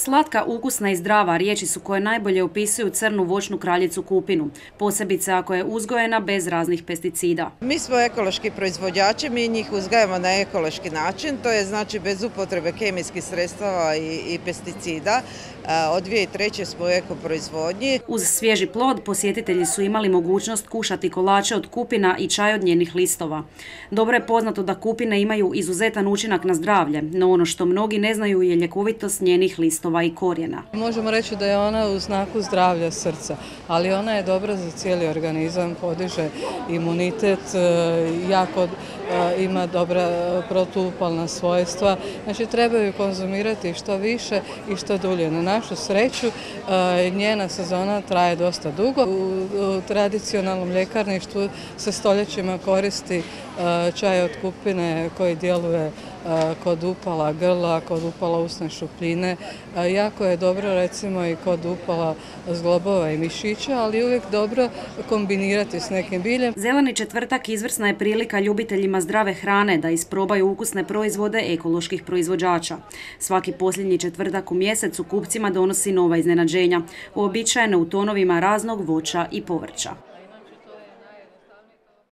Slatka, ukusna i zdrava riječi su koje najbolje opisuju crnu voćnu kraljicu kupinu, posebice ako je uzgojena bez raznih pesticida. Mi smo ekološki proizvođači, mi njih uzgajamo na ekološki način, to je znači bez upotrebe kemijskih sredstava i pesticida. Od 2003. smo u ekoproizvodnji. Uz svježi plod posjetitelji su imali mogućnost kušati kolače od kupina i čaj od njenih listova. Dobro je poznato da kupine imaju izuzetan učinak na zdravlje, no ono što mnogi ne znaju je ljekovitost njenih listova i korijena. Možemo reći da je ona u znaku zdravlja srca, ali ona je dobra za cijeli organizam, podiže imunitet, jako ima dobra protuupalna svojstva. Znači trebaju konzumirati što više i što dulje. Na našu sreću njena sezona traje dosta dugo. U tradicionalnom ljekarništvu se stoljećima koristi čaj od kupine koji djeluje kod upala grla, kod upala usne šupljine. Jako je dobro recimo i kod upala zglobova i mišića, ali uvijek dobro kombinirati s nekim biljem. Zeleni četvrtak izvrsna je prilika ljubiteljima zdrave hrane da isprobaju ukusne proizvode ekoloških proizvođača. Svaki posljednji četvrtak u mjesecu kupcima donosi nova iznenađenja, uobičajene u tonovima raznog voća i povrća.